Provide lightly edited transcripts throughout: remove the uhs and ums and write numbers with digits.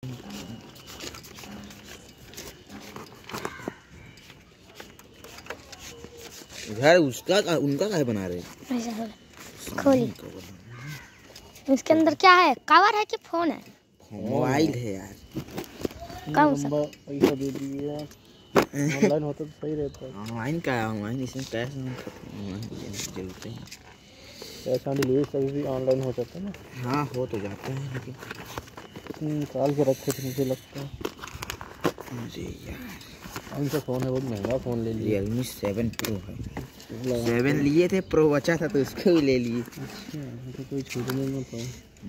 यार उसका उनका क्या बना रहे? खोली। इसके अंदर क्या है? कवर है कि फोन है? मोबाइल है यार। कौन सा? पैसा दे दिए यार, ऑनलाइन होता तो सही रहता है। ऑनलाइन का है, ऑनलाइन इसमें कैश नहीं जरूरत है। कैश ऑन डिलीवरी सभी भी ऑनलाइन हो जाता है ना। हाँ हो तो जाता है लेकिन निकाल के रखे थे मुझे लगता है। अरे यार कौन सा फ़ोन है? बहुत महंगा फ़ोन ले लिया। Realme 7 Pro है। 7 लिए थे, प्रो बचा था तो उसको भी ले लिए। अच्छा तो कोई छूटने में पाओ।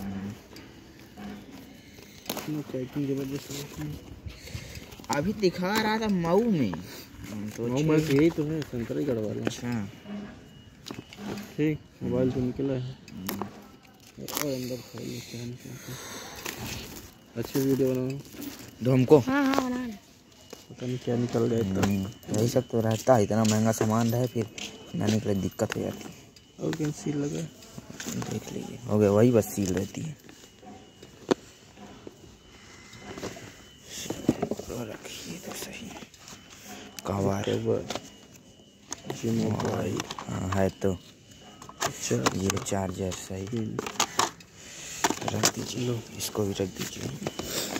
पैकिंग जबरदस्त। अभी दिखा रहा था मऊ में तो यही तो है, शंकर ही गढ़वा रहे हैं। अच्छा ठीक, मोबाइल तो निकला है और अंदर फाइल क्या निकलता। अच्छी वीडियो बनाओ दो हमको। हाँ हाँ बना। पता नहीं क्या निकल गया इतना। यही सब तो रहता है, इतना महंगा सामान रहे फिर ना निकले दिक्कत हो जाती है। और क्या सील लगा देख लीजिए, हो गया वही बस सील रहती है। रखिए तो सही कवर मोबाइल। हाँ है तो। अच्छा ये चार्जर सही रख दीजिए, इसको भी रख दीजिए।